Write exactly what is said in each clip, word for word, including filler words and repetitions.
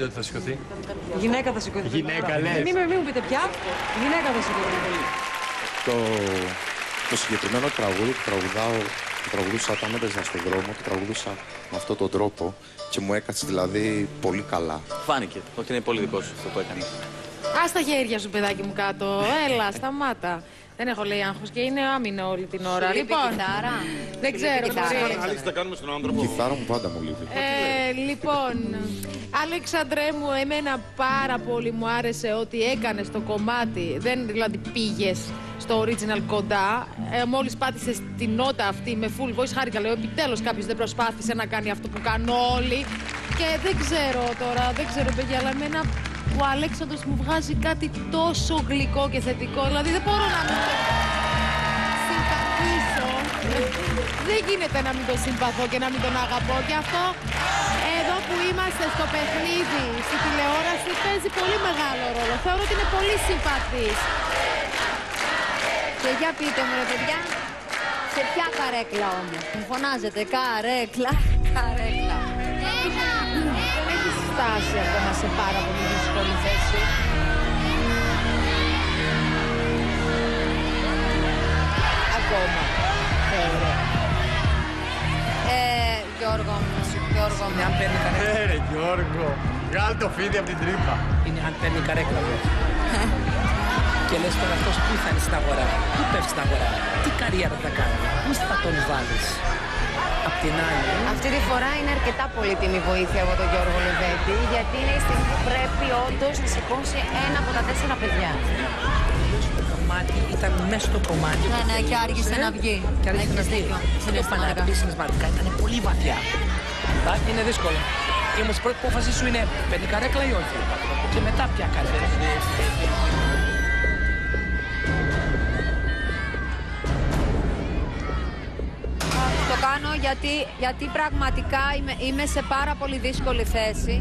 λέτε ότι θα σηκωθεί? Γυναίκα θα σηκωθεί. Γυναίκα λες. Μην, μην μου πείτε πια. Γυναίκα θα σηκωθεί. Το, το συγκεκριμένο τραγούδι που τραγουδάω, που τραγουδούσα όταν έπαιζα στον δρόμο, το τραγουδούσα με αυτόν τον τρόπο και μου έκατσε δηλαδή πολύ καλά. Φάνηκε ότι είναι πολύ δικό σου αυτό που έκανε. Ας τα χέρια σου, παιδάκι μου, κάτω. Έλα, σταμάτα. Δεν έχω λέει άγχος και είναι άμυνο όλη την ώρα. Σου Λοιπόν, λείπει κιθάρα. δεν ξέρω. Αλήθεια, τα κάνουμε στον άνθρωπο. Η κιθάρα μου πάντα μου λείπει. Ε, λοιπόν, Αλέξανδρε μου, εμένα πάρα πολύ μου άρεσε ότι έκανες το κομμάτι. Δεν δηλαδή πήγες στο original κοντά. Ε, μόλις πάτησες την νότα αυτή με full voice, χάρηκα. Λέω, επιτέλους κάποιος δεν προσπάθησε να κάνει αυτό που κάνουν όλοι. Και δεν ξέρω τώρα, δεν ξέρω παιδιά, αλλά εμένα ο Αλέξανδρος μου βγάζει κάτι τόσο γλυκό και θετικό. Δηλαδή δεν μπορώ να μην το συμπαθήσω. Δεν γίνεται να μην τον συμπαθώ και να μην τον αγαπώ. Και αυτό εδώ που είμαστε στο παιχνίδι, στη τηλεόραση, παίζει πολύ μεγάλο ρόλο. Θεωρώ ότι είναι πολύ συμπαθής. Και για πείτε μου ρε παιδιά, σε ποια καρέκλα όμως? Μου φωνάζετε καρέκλα, καρέκλα. Δεν έχει φτάσει ακόμα σε πάρα πολύ δύσκολη θέση. Ακόμα. Θεωρώ. Ε, Γιώργο μου, Γιώργο μου. Είναι αν παίρνει καρέκλα. Ε, ρε Γιώργο, βγάλ' το φίδι από την τρύπα. Είναι αν παίρνει καρέκλα. Και λες τώρα αυτός πού θα είναι στην αγορά, πού πέφτει στην αγορά, τι καριέρα θα κάνει, πού θα τον βάλεις. Απ' την άλλη. Αυτή τη φορά είναι αρκετά πολύτιμη βοήθεια από τον Γιώργο Λεβέντη, γιατί είναι η στιγμή που πρέπει όντως να σηκώσει ένα από τα τέσσερα παιδιά. Το κομμάτι ήταν μέσα στο κομμάτι. Ναι, ναι, και άργησε να βγει. Και άργησε να βγει. Δεν το πάνε να πει συναισθηματικά, ήταν πολύ βαθιά. Είναι δύσκολο. Και όμως η πρώτη απόφαση σου είναι παίρνει καρέκλα ή όχι. Και μετά πια καρέκλα. Το κάνω γιατί, γιατί πραγματικά είμαι, είμαι σε πάρα πολύ δύσκολη θέση.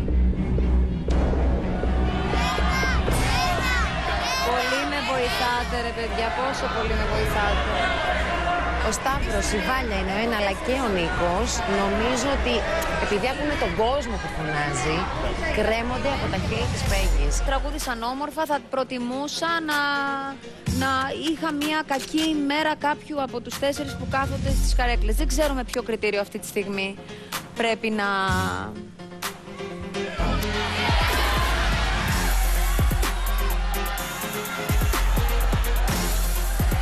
Πολύ με βοηθάτε ρε παιδιά, πόσο πολύ με βοηθάτε. Ο Σταύρος, η Βάλια είναι ο ένα, αλλά και ο Νίκος. Νομίζω ότι επειδή ακούμε τον κόσμο που φωνάζει, κρέμονται από τα χείλη της Πέγγης. Τραγούδισαν όμορφα, θα προτιμούσα να, να είχα μια κακή ημέρα κάποιου από τους τέσσερις που κάθονται στις καρέκλες. Δεν ξέρω με ποιο κριτήριο αυτή τη στιγμή πρέπει να,